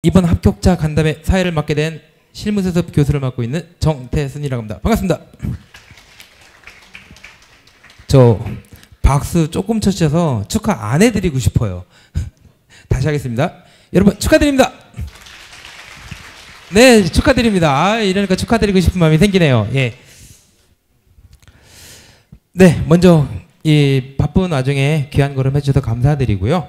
이번 합격자 간담회 사회를 맡게 된 실무수습 교수를 맡고 있는 정태순이라고 합니다. 반갑습니다. 저 박수 조금 쳐주셔서 축하 안 해드리고 싶어요. 다시 하겠습니다. 여러분 축하드립니다. 네, 축하드립니다. 이러니까 축하드리고 싶은 마음이 생기네요. 예. 네, 먼저 이 바쁜 와중에 귀한 걸음 해주셔서 감사드리고요.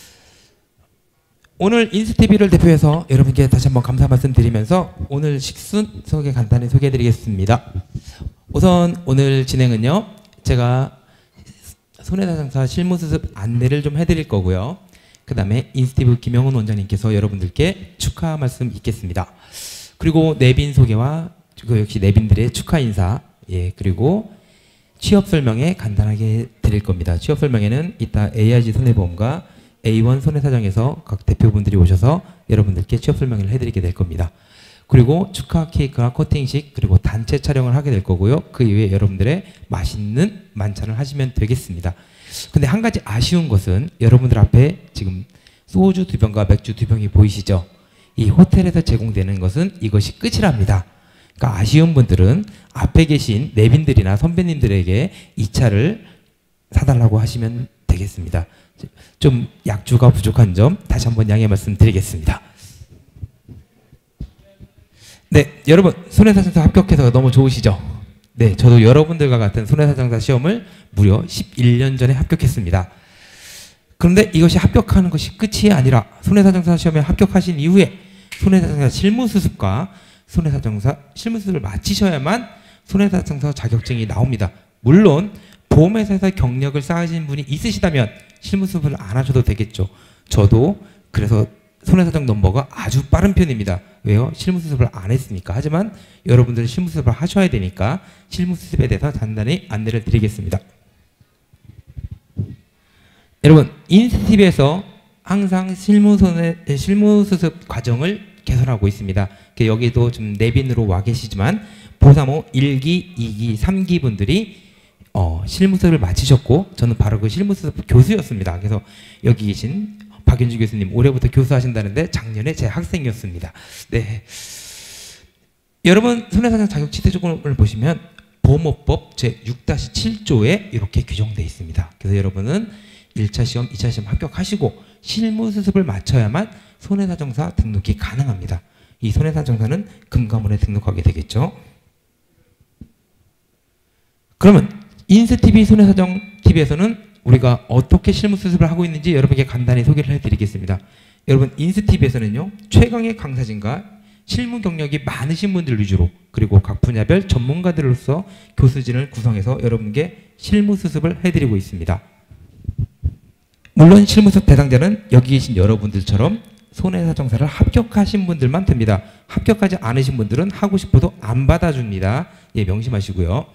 오늘 인스티비를 대표해서 여러분께 다시 한번 감사 말씀드리면서 오늘 식순 소개 간단히 소개해드리겠습니다. 우선 오늘 진행은요, 제가 손해사정사 실무수습 안내를 좀 해드릴 거고요. 그 다음에 인스티브 김영훈 원장님께서 여러분들께 축하 말씀 있겠습니다. 그리고 내빈 소개와 그 역시 내빈들의 축하 인사, 예, 그리고 취업 설명에 간단하게 드릴 겁니다. 취업 설명에는 이따 AIG 손해보험과 A1 손해사정에서 각 대표분들이 오셔서 여러분들께 취업 설명을 해드리게 될 겁니다. 그리고 축하 케이크와 커팅식 그리고 단체 촬영을 하게 될 거고요. 그 이후에 여러분들의 맛있는 만찬을 하시면 되겠습니다. 근데 한 가지 아쉬운 것은 여러분들 앞에 지금 소주 2병과 맥주 2병이 보이시죠? 이 호텔에서 제공되는 것은 이것이 끝이랍니다. 그러니까 아쉬운 분들은 앞에 계신 내빈들이나 선배님들에게 이 차를 사달라고 하시면 되겠습니다. 좀 약주가 부족한 점 다시 한번 양해 말씀드리겠습니다. 네, 여러분 손해사정사 합격해서 너무 좋으시죠? 네, 저도 여러분들과 같은 손해사정사 시험을 무려 11년 전에 합격했습니다. 그런데 이것이 합격하는 것이 끝이 아니라 손해사정사 시험에 합격하신 이후에 손해사정사 실무수습과 손해사정사 실무수습을 마치셔야만 손해사정사 자격증이 나옵니다. 물론 보험회사에서 경력을 쌓으신 분이 있으시다면 실무수습을 안 하셔도 되겠죠. 저도 그래서 손해사정 넘버가 아주 빠른 편입니다. 왜요? 실무수습을 안 했으니까. 하지만 여러분들은 실무수습을 하셔야 되니까 실무수습에 대해서 간단히 안내를 드리겠습니다. 여러분 인스티비에서 항상 실무수습 과정을 개선하고 있습니다. 여기도 좀 내빈으로 와 계시지만 보사모 1기, 2기, 3기 분들이 실무수습을 마치셨고 저는 바로 그 실무수습 교수였습니다. 그래서 여기 계신 박윤주 교수님 올해부터 교수하신다는데 작년에 제 학생이었습니다. 네, 여러분 손해사정 자격 취득 조건을 보시면 보험업법 제6-7조에 이렇게 규정되어 있습니다. 그래서 여러분은 1차 시험, 2차 시험 합격하시고 실무수습을 마쳐야만 손해사정사 등록이 가능합니다. 이 손해사정사는 금감원에 등록하게 되겠죠. 그러면 인스티비 손해사정 TV에서는 우리가 어떻게 실무수습을 하고 있는지 여러분에게 간단히 소개를 해드리겠습니다. 여러분 인스티비에서는요, 최강의 강사진과 실무 경력이 많으신 분들 위주로 그리고 각 분야별 전문가들로서 교수진을 구성해서 여러분께 실무수습을 해드리고 있습니다. 물론 실무수습 대상자는 여기 계신 여러분들처럼 손해사정사를 합격하신 분들만 됩니다. 합격하지 않으신 분들은 하고 싶어도 안 받아줍니다. 예, 명심하시고요.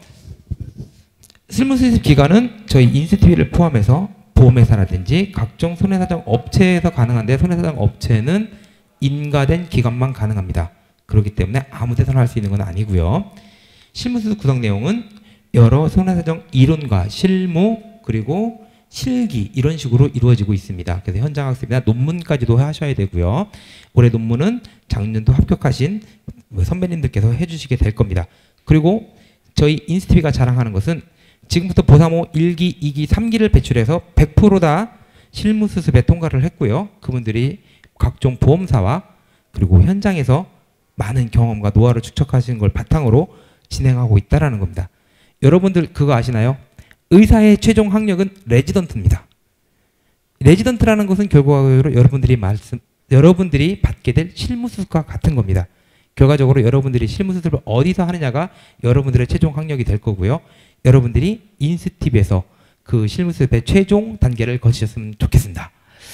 실무수습 기간은 저희 인스티비를 포함해서 보험회사라든지 각종 손해사정 업체에서 가능한데 손해사정 업체는 인가된 기간만 가능합니다. 그렇기 때문에 아무 데서나 할 수 있는 건 아니고요. 실무수습 구성 내용은 여러 손해사정 이론과 실무 그리고 실기 이런 식으로 이루어지고 있습니다. 그래서 현장 학습이나 논문까지도 하셔야 되고요. 올해 논문은 작년도 합격하신 선배님들께서 해주시게 될 겁니다. 그리고 저희 인스티비가 자랑하는 것은 지금부터 보사모 1기, 2기, 3기를 배출해서 100% 다 실무수습에 통과를 했고요. 그분들이 각종 보험사와 그리고 현장에서 많은 경험과 노하우를 축적하신 걸 바탕으로 진행하고 있다는 겁니다. 여러분들 그거 아시나요? 의사의 최종 학력은 레지던트입니다. 레지던트라는 것은 결과적으로 여러분들이 받게 될 실무수습과 같은 겁니다. 결과적으로 여러분들이 실무수습을 어디서 하느냐가 여러분들의 최종 학력이 될 거고요. 여러분들이 인스티비에서 그 실무수습의 최종 단계를 거치셨으면 좋겠습니다.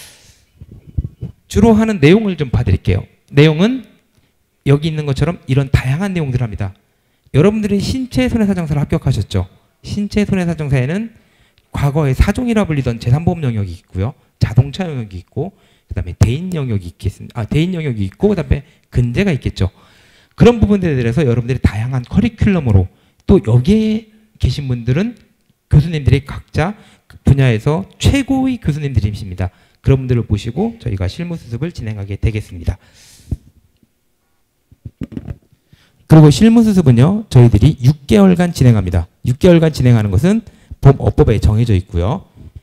주로 하는 내용을 좀 봐드릴게요. 내용은 여기 있는 것처럼 이런 다양한 내용들을 합니다. 여러분들이 신체 손해사정사를 합격하셨죠. 신체 손해사정사에는 과거에 사종이라 불리던 제3보험 영역이 있고요. 자동차 영역이 있고 그 다음에 대인 영역이 있겠습니다. 대인 영역이 있고 그 다음에 근제가 있겠죠. 그런 부분들에 대해서 여러분들이 다양한 커리큘럼으로 또 여기에 계신 분들은 교수님들이 각자 분야에서 최고의 교수님들이십니다. 그런 분들을 모시고 저희가 실무수습을 진행하게 되겠습니다. 그리고 실무 수습은요, 저희들이 6개월간 진행합니다. 6개월간 진행하는 것은 보험업법에 정해져 있고요.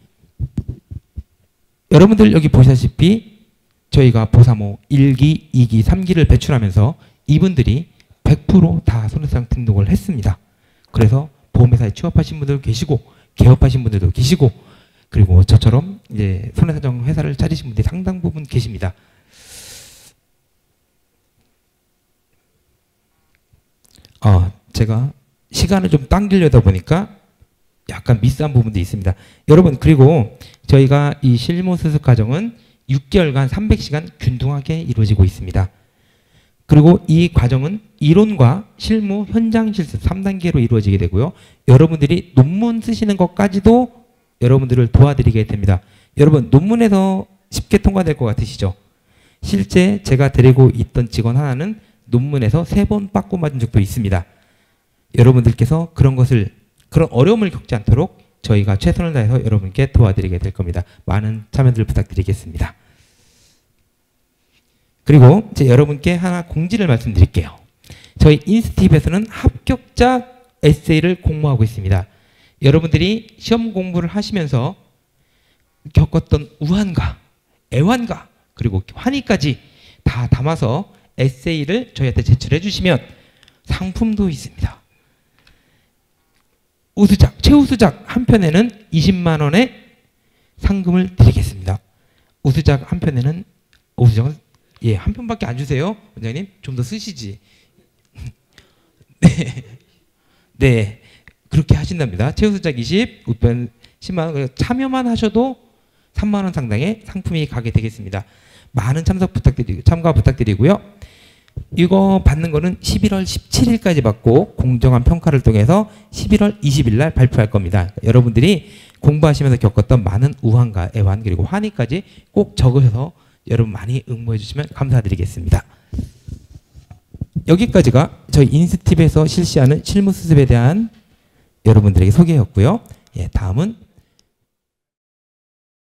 여러분들 여기 보시다시피 저희가 보사모 1기, 2기, 3기를 배출하면서 이분들이 100% 다 손해배상 등록을 했습니다. 그래서 보험회사에 취업하신 분들도 계시고 개업하신 분들도 계시고 그리고 저처럼 이제 손해배상 회사를 차리신 분들이 상당 부분 계십니다. 제가 시간을 좀 당기려다 보니까 약간 미스한 부분도 있습니다. 여러분, 그리고 저희가 이 실무 수습 과정은 6개월간 300시간 균등하게 이루어지고 있습니다. 그리고 이 과정은 이론과 실무, 현장 실습 3단계로 이루어지게 되고요. 여러분들이 논문 쓰시는 것까지도 여러분들을 도와드리게 됩니다. 여러분, 논문에서 쉽게 통과될 것 같으시죠? 실제 제가 데리고 있던 직원 하나는 논문에서 3번 빠꾸 맞은 적도 있습니다. 여러분들께서 그런 어려움을 겪지 않도록 저희가 최선을 다해서 여러분께 도와드리게 될 겁니다. 많은 참여들 부탁드리겠습니다. 그리고 이제 여러분께 하나 공지를 말씀드릴게요. 저희 인스티브에서는 합격자 에세이를 공모하고 있습니다. 여러분들이 시험 공부를 하시면서 겪었던 우환과 애환과 그리고 환희까지 다 담아서 에세이를 저희한테 제출해 주시면 상품도 있습니다. 우수작, 최우수작 한 편에는 20만 원의 상금을 드리겠습니다. 우수작 한 편에는 우수작은 한 편밖에 안 주세요. 원장님 좀 더 쓰시지. 네, 그렇게 하신답니다. 최우수작 20, 우편 10만 원. 참여만 하셔도 3만 원 상당의 상품이 가게 되겠습니다. 많은 참가 부탁드리고요. 이거 받는 거는 11월 17일까지 받고 공정한 평가를 통해서 11월 20일 날 발표할 겁니다. 여러분들이 공부하시면서 겪었던 많은 우환과 애환 그리고 환희까지 꼭 적으셔서 여러분 많이 응모해 주시면 감사드리겠습니다. 여기까지가 저희 인스티브에서 실시하는 실무 수습에 대한 여러분들에게 소개였고요. 다음은